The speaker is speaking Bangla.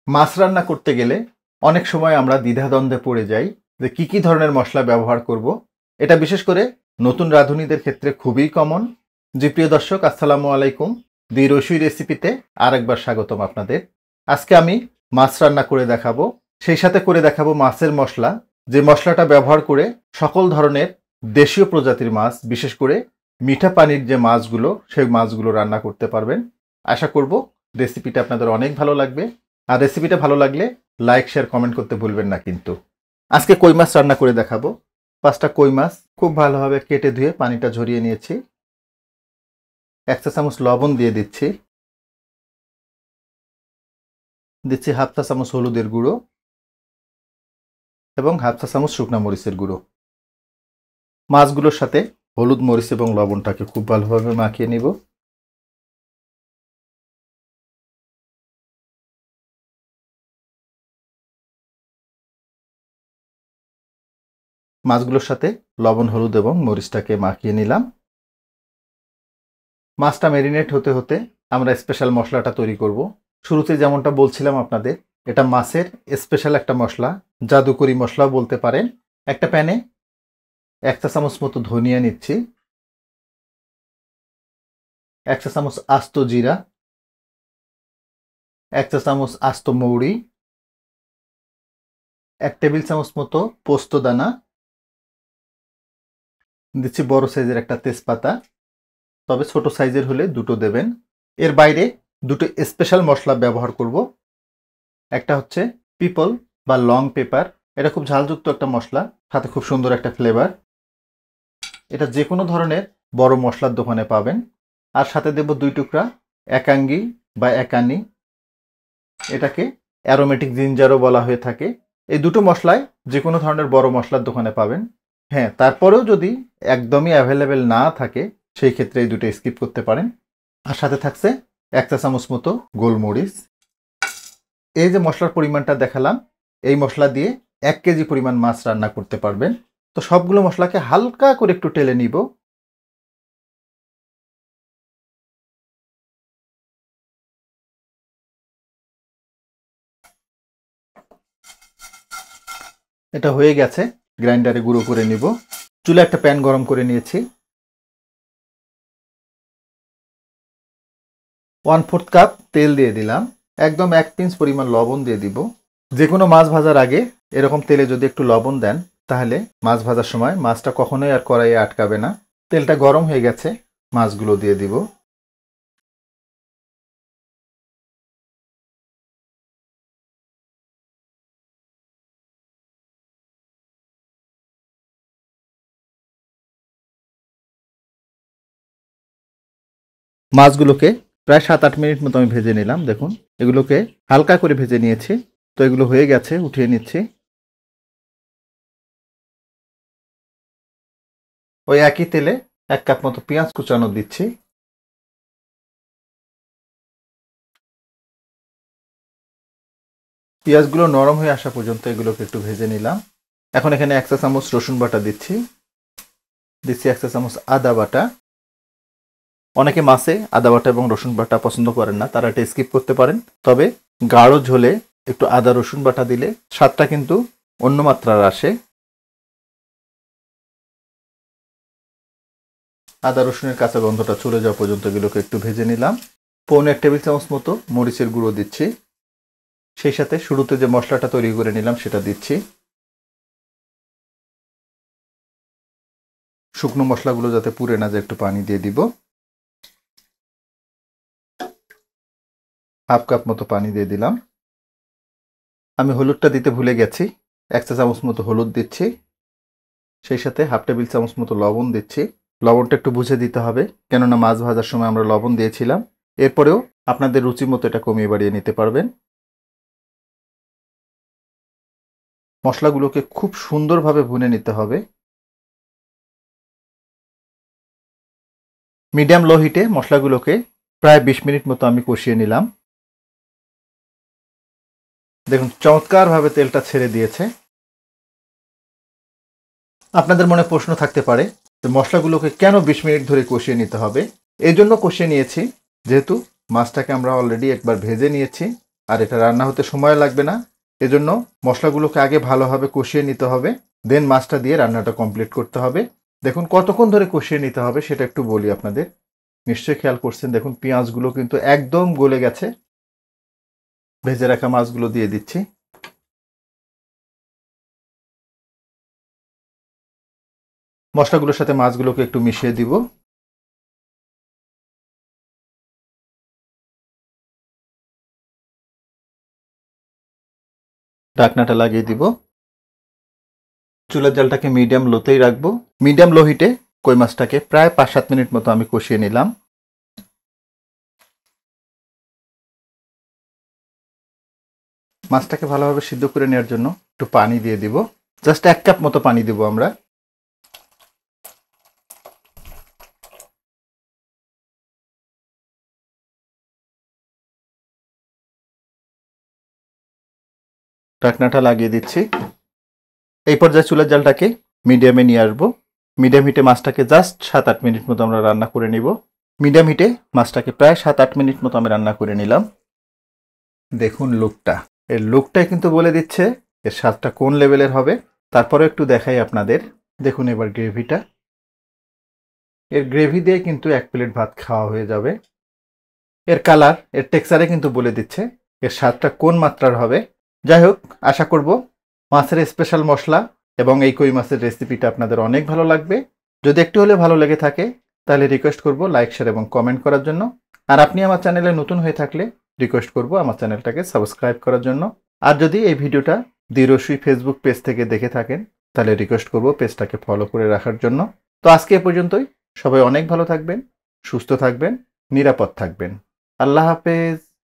মাছ রান্না করতে গেলে অনেক সময় আমরা দ্বিধাদ্বন্দ্বে পড়ে যাই যে কি ধরনের মশলা ব্যবহার করব। এটা বিশেষ করে নতুন রাঁধুনিদের ক্ষেত্রে খুবই কমন। জি প্রিয় দর্শক, আসসালামু আলাইকুম। দি রসুই রেসিপিতে আরেকবার স্বাগতম আপনাদের। আজকে আমি মাছ রান্না করে দেখাবো, সেই সাথে করে দেখাবো মাছের মশলা, যে মশলাটা ব্যবহার করে সকল ধরনের দেশীয় প্রজাতির মাছ, বিশেষ করে মিঠা পানির যে মাছগুলো, সেই মাছগুলো রান্না করতে পারবেন। আশা করব রেসিপিটা আপনাদের অনেক ভালো লাগবে। আর রেসিপিটা ভালো লাগলে লাইক, শেয়ার, কমেন্ট করতে ভুলবেন না কিন্তু। আজকে কই মাছ রান্না করে দেখাবো। 5টা কই মাছ খুব ভালোভাবে কেটে ধুয়ে পানিটা ঝরিয়ে নিয়েছি। 1 চা চামচ লবণ দিয়ে দিচ্ছি। দিচ্ছি 1/2 চা চামচ হলুদের গুঁড়ো এবং 1/2 চা চামচ শুকনা মরিচের গুঁড়ো। মাছগুলোর সাথে হলুদ, মরিচ এবং লবণটাকে খুব ভালোভাবে মাখিয়ে নিব। মাছগুলোর সাথে লবণ, হলুদ এবং মরিচটাকে মাখিয়ে নিলাম। মাছটা ম্যারিনেট হতে হতে আমরা স্পেশাল মশলাটা তৈরি করব। শুরুতে যেমনটা বলছিলাম আপনাদের, এটা মাছের স্পেশাল একটা মশলা, জাদুকরি মশলাও বলতে পারেন। একটা প্যানে 1 চা চামচ মতো ধনিয়া নিচ্ছি, 1 চা চামচ আস্ত জিরা, 1 চা চামচ আস্ত মৌরি, 1 টেবিল চামচ মতো পোস্ত দানা দিচ্ছি, বড় সাইজের একটা তেজপাতা, তবে ছোট সাইজের হলে দুটো দেবেন। এর বাইরে দুটো স্পেশাল মশলা ব্যবহার করব। একটা হচ্ছে পিপল বা লং পেপার, এটা খুব ঝালযুক্ত একটা মশলা, সাথে খুব সুন্দর একটা ফ্লেভার। এটা যে কোনো ধরনের বড় মশলার দোকানে পাবেন। আর সাথে দেব 2 টুকরা একাঙ্গি বা একানি, এটাকে অ্যারোমেটিক জিঞ্জারও বলা হয়ে থাকে। এই দুটো মশলাই যে কোনো ধরনের বড় মশলার দোকানে পাবেন। হ্যাঁ, তারপরেও যদি একদমই অ্যাভেলেবেল না থাকে, সেই ক্ষেত্রে এই দুটো স্কিপ করতে পারেন। আর সাথে থাকছে 1 চা চামচ মতো গোলমরিচ। এই যে মশলার পরিমাণটা দেখালাম, এই মশলা দিয়ে 1 কেজি পরিমাণ মাছ রান্না করতে পারবেন। তো সবগুলো মশলাকে হালকা করে একটু টেলে নিব। এটা হয়ে গেছে, গ্রাইন্ডারে গুঁড়ো করে নিব। চুলে একটা প্যান গরম করে নিয়েছি। 1/4 কাপ তেল দিয়ে দিলাম। একদম 1 পিঞ্চ পরিমাণ লবণ দিয়ে দিব। যে কোনো মাছ ভাজার আগে এরকম তেলে যদি একটু লবণ দেন, তাহলে মাছ ভাজার সময় মাছটা কখনোই আর কড়াইয়ে আটকাবে না। তেলটা গরম হয়ে গেছে, মাছগুলো দিয়ে দিব। মাছগুলোকে প্রায় 7-8 মিনিট মতো আমি ভেজে নিলাম। দেখুন, এগুলোকে হালকা করে ভেজে নিয়েছি। তো এগুলো হয়ে গেছে, উঠিয়ে নিচ্ছি। ওই একই তেলে 1 কাপ মতো পেঁয়াজ কুচানো দিচ্ছি। পেঁয়াজগুলো নরম হয়ে আসা পর্যন্ত এগুলোকে একটু ভেজে নিলাম। এখন এখানে 1 চা চামচ রসুন বাটা দিচ্ছি। 1 চা চামচ আদা বাটা। অনেকে মাছে আদা বাটা এবং রসুন বাটা পছন্দ করেন না, তারা এটা স্কিপ করতে পারেন। তবে গাঢ় ঝোলে একটু আদা রসুন বাটা দিলে স্বাদটা কিন্তু অন্য মাত্রার আসে। আদা রসুনের কাঁচা গন্ধটা চলে যাওয়া পর্যন্ত এগুলোকে একটু ভেজে নিলাম। 1 টেবিল চামচ মতো মরিচের গুঁড়ো দিচ্ছি। সেই সাথে শুরুতে যে মশলাটা তৈরি করে নিলাম সেটা দিচ্ছি। শুকনো মশলাগুলো যাতে পুড়ে না যায়, একটু পানি দিয়ে দিব। 1/2 কাপ মতো পানি দিয়ে দিলাম। আমি হলুদটা দিতে ভুলে গেছি। 1 চা চামচ মতো হলুদ দিচ্ছি। সেই সাথে 1/2 টেবিল চামচ মতো লবণ দিচ্ছি। লবণটা একটু বুঝে দিতে হবে, কেননা মাছ ভাজার সময় আমরা লবণ দিয়েছিলাম। এরপরেও আপনাদের রুচি মতো এটা কমিয়ে বাড়িয়ে নিতে পারবেন। মশলাগুলোকে খুব সুন্দরভাবে ভুনে নিতে হবে। মিডিয়াম লো হিটে মশলাগুলোকে প্রায় 20 মিনিট মতো আমি কষিয়ে নিলাম। দেখুন, চমৎকারভাবে তেলটা ছেড়ে দিয়েছে। আপনাদের মনে প্রশ্ন থাকতে পারে যে মশলাগুলোকে কেন 20 মিনিট ধরে কষিয়ে নিতে হবে। এই জন্য কষিয়ে নিয়েছি, যেহেতু মাছটাকে আমরা অলরেডি একবার ভেজে নিয়েছি। আর এটা রান্না হতে সময় লাগবে না। এজন্য মশলাগুলোকে আগে ভালোভাবে কষিয়ে নিতে হবে, দেন মাছটা দিয়ে রান্নাটা কমপ্লিট করতে হবে। দেখুন কতক্ষণ ধরে কষিয়ে নিতে হবে সেটা একটু বলি আপনাদের। নিশ্চয়ই খেয়াল করছেন, দেখুন পেঁয়াজগুলো কিন্তু একদম গলে গেছে। ভেজে রাখা মাছগুলো দিয়ে দিচ্ছি। মশলাগুলোর সাথে মাছগুলোকে একটু মিশিয়ে দিব। ঢাকনাটা লাগিয়ে দিব। চুলার জালটাকে মিডিয়াম লোতেই রাখবো। মিডিয়াম লো হিটে কই মাছটাকে প্রায় 5-7 মিনিট মতো আমি কষিয়ে নিলাম। মাছটাকে ভালোভাবে সিদ্ধ করে নেওয়ার জন্য একটু পানি দিয়ে দিব। জাস্ট 1 কাপ মতো পানি দিব আমরা। ঢাকনাটা লাগিয়ে দিচ্ছি। এই পর্যায়ে চুলার জালটাকে মিডিয়ামে নিয়ে আসবো। মিডিয়াম হিটে মাছটাকে জাস্ট 7-8 মিনিট মতো আমরা রান্না করে নিব। মিডিয়াম হিটে মাছটাকে প্রায় 7-8 মিনিট মতো আমি রান্না করে নিলাম। দেখুন লুকটা, এর লুকটাই কিন্তু বলে দিচ্ছে এর স্বাদটা কোন লেভেলের হবে। তারপরে একটু দেখাই আপনাদের। দেখুন এবার গ্রেভিটা, এর গ্রেভি দিয়ে কিন্তু 1 প্লেট ভাত খাওয়া হয়ে যাবে। এর কালার, এর টেক্সচারে কিন্তু বলে দিচ্ছে এর স্বাদটা কোন মাত্রার হবে। যাই হোক, আশা করব মাছের স্পেশাল মশলা এবং এই কই মাছের রেসিপিটা আপনাদের অনেক ভালো লাগবে। যদি একটু হলে ভালো লেগে থাকে তাহলে রিকোয়েস্ট করব লাইক, শেয়ার এবং কমেন্ট করার জন্য। আর আপনি আমার চ্যানেলে নতুন হয়ে থাকলে রিকোয়েস্ট করব আমার চ্যানেলটাকে সাবস্ক্রাইব করার জন্য। আর যদি এই ভিডিওটা দিরসুই ফেসবুক পেজ থেকে দেখে থাকেন তাহলে রিকোয়েস্ট করব পেজটাকে ফলো করে রাখার জন্য। তো আজকে এ পর্যন্তই। সবাই অনেক ভালো থাকবেন, সুস্থ থাকবেন, নিরাপদ থাকবেন। আল্লাহ হাফেজ।